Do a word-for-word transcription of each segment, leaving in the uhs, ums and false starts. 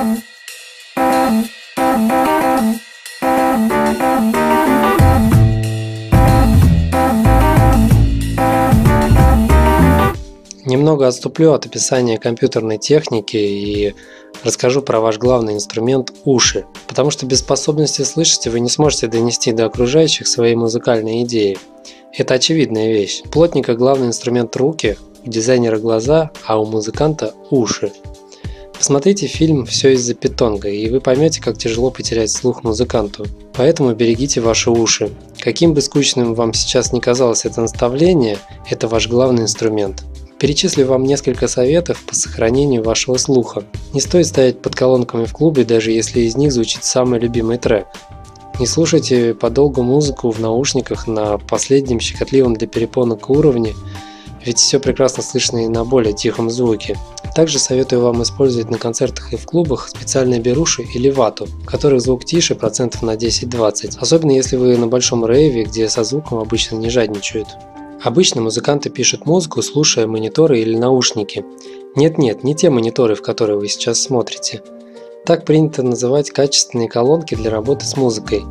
Немного отступлю от описания компьютерной техники и расскажу про ваш главный инструмент – уши. Потому что без способности слышать вы не сможете донести до окружающих свои музыкальные идеи. Это очевидная вещь. У плотника главный инструмент – руки, у дизайнера – глаза, а у музыканта – уши. Посмотрите фильм «Все из-за питонга», и вы поймете, как тяжело потерять слух музыканту. Поэтому берегите ваши уши. Каким бы скучным вам сейчас ни казалось это наставление, это ваш главный инструмент. Перечислю вам несколько советов по сохранению вашего слуха. Не стоит стоять под колонками в клубе, даже если из них звучит самый любимый трек. Не слушайте подолгу музыку в наушниках на последнем щекотливом для перепонок уровне, ведь все прекрасно слышно и на более тихом звуке. Также советую вам использовать на концертах и в клубах специальные беруши или вату, в которых звук тише процентов на десять-двадцать, особенно если вы на большом рейве, где со звуком обычно не жадничают. Обычно музыканты пишут музыку, слушая мониторы или наушники. Нет-нет, не те мониторы, в которые вы сейчас смотрите. Так принято называть качественные колонки для работы с музыкой.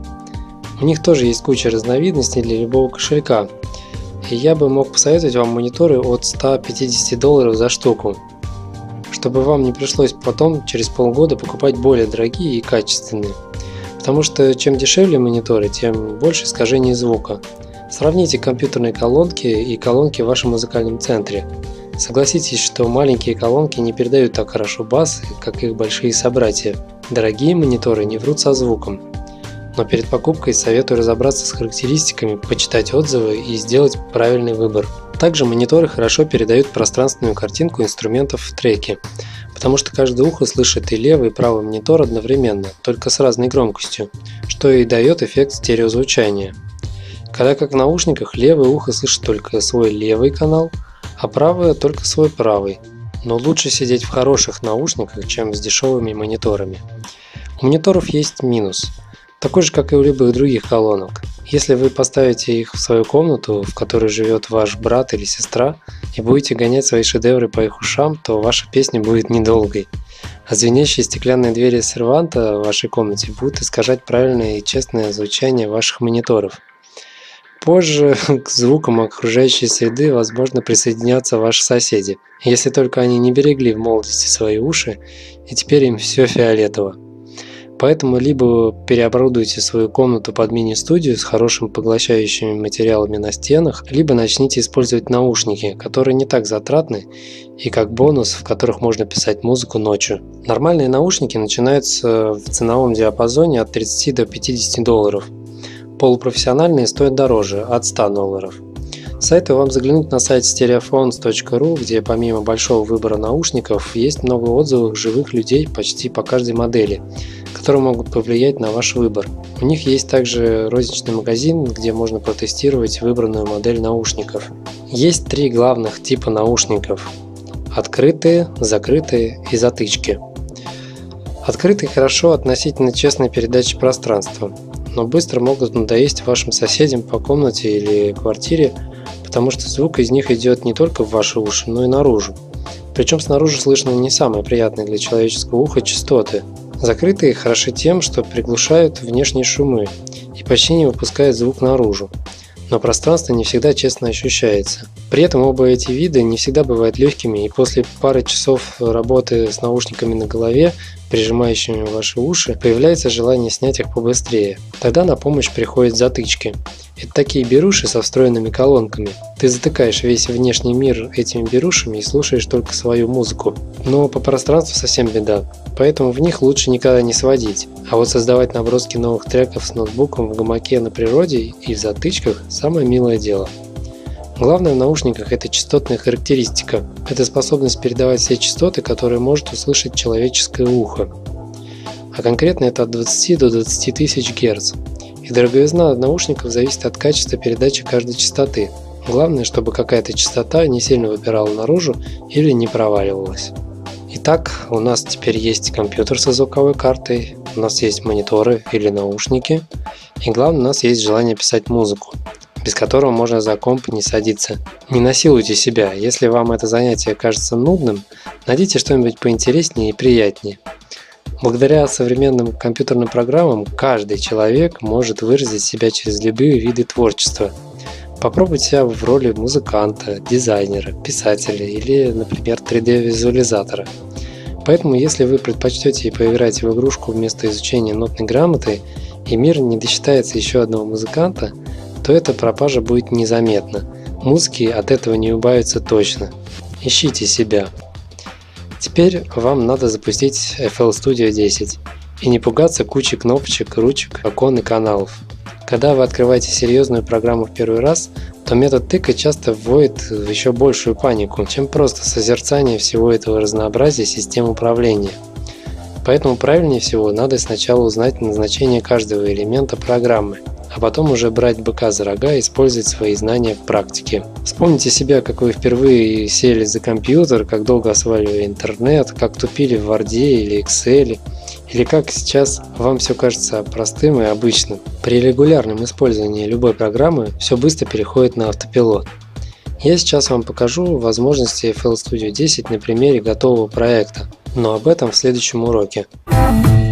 У них тоже есть куча разновидностей для любого кошелька. И я бы мог посоветовать вам мониторы от ста пятидесяти долларов за штуку, чтобы вам не пришлось потом через полгода покупать более дорогие и качественные. Потому что чем дешевле мониторы, тем больше искажений звука. Сравните компьютерные колонки и колонки в вашем музыкальном центре. Согласитесь, что маленькие колонки не передают так хорошо бас, как их большие собратья. Дорогие мониторы не врут со звуком. Но перед покупкой советую разобраться с характеристиками, почитать отзывы и сделать правильный выбор. Также мониторы хорошо передают пространственную картинку инструментов в треке, потому что каждое ухо слышит и левый, и правый монитор одновременно, только с разной громкостью, что и дает эффект стереозвучания. Когда как в наушниках левое ухо слышит только свой левый канал, а правое только свой правый. Но лучше сидеть в хороших наушниках, чем с дешевыми мониторами. У мониторов есть минус, такой же, как и у любых других колонок. Если вы поставите их в свою комнату, в которой живет ваш брат или сестра, и будете гонять свои шедевры по их ушам, то ваша песня будет недолгой. А звенящие стеклянные двери серванта в вашей комнате будут искажать правильное и честное звучание ваших мониторов. Позже к звукам окружающей среды, возможно, присоединятся ваши соседи, если только они не берегли в молодости свои уши, и теперь им все фиолетово. Поэтому либо переоборудуйте свою комнату под мини-студию с хорошими поглощающими материалами на стенах, либо начните использовать наушники, которые не так затратны, и как бонус, в которых можно писать музыку ночью. Нормальные наушники начинаются в ценовом диапазоне от тридцати до пятидесяти долларов. Полупрофессиональные стоят дороже, от ста долларов. Советую вам заглянуть на сайт стереофонс точка ру, где помимо большого выбора наушников есть много отзывов живых людей почти по каждой модели, которые могут повлиять на ваш выбор. У них есть также розничный магазин, где можно протестировать выбранную модель наушников. Есть три главных типа наушников: открытые, закрытые и затычки. Открытые хорошо относительно честной передачи пространства, но быстро могут надоесть вашим соседям по комнате или квартире, потому что звук из них идет не только в ваши уши, но и наружу. Причем снаружи слышно не самые приятные для человеческого уха частоты. Закрытые хороши тем, что приглушают внешние шумы и почти не выпускают звук наружу, но пространство не всегда честно ощущается. При этом оба эти вида не всегда бывают легкими, и после пары часов работы с наушниками на голове, прижимающими ваши уши, появляется желание снять их побыстрее. Тогда на помощь приходят затычки. Это такие беруши со встроенными колонками. Ты затыкаешь весь внешний мир этими берушами и слушаешь только свою музыку. Но по пространству совсем беда, поэтому в них лучше никогда не сводить. А вот создавать наброски новых треков с ноутбуком в гамаке на природе и в затычках – самое милое дело. Главное в наушниках – это частотная характеристика. Это способность передавать все частоты, которые может услышать человеческое ухо. А конкретно это от двадцати до двадцати тысяч герц. И дороговизна наушников зависит от качества передачи каждой частоты. Главное, чтобы какая-то частота не сильно выпирала наружу или не проваливалась. Итак, у нас теперь есть компьютер со звуковой картой, у нас есть мониторы или наушники, и главное, у нас есть желание писать музыку, без которого можно за комп не садиться. Не насилуйте себя, если вам это занятие кажется нудным, найдите что-нибудь поинтереснее и приятнее. Благодаря современным компьютерным программам каждый человек может выразить себя через любые виды творчества. Попробуйте себя в роли музыканта, дизайнера, писателя или, например, три дэ-визуализатора. Поэтому, если вы предпочтете поиграть в игрушку вместо изучения нотной грамоты, и мир не досчитается еще одного музыканта, то эта пропажа будет незаметна. Музыки от этого не убавится точно. Ищите себя. Теперь вам надо запустить эф эл Studio десять и не пугаться кучи кнопочек, ручек, окон и каналов. Когда вы открываете серьезную программу в первый раз, то метод тыка часто вводит в еще большую панику, чем просто созерцание всего этого разнообразия систем управления. Поэтому правильнее всего надо сначала узнать назначение каждого элемента программы, а потом уже брать быка за рога и использовать свои знания в практике. Вспомните себя, как вы впервые сели за компьютер, как долго осваивали интернет, как тупили в Word или Excel, или как сейчас вам все кажется простым и обычным. При регулярном использовании любой программы все быстро переходит на автопилот. Я сейчас вам покажу возможности эф эл Studio десять на примере готового проекта, но об этом в следующем уроке.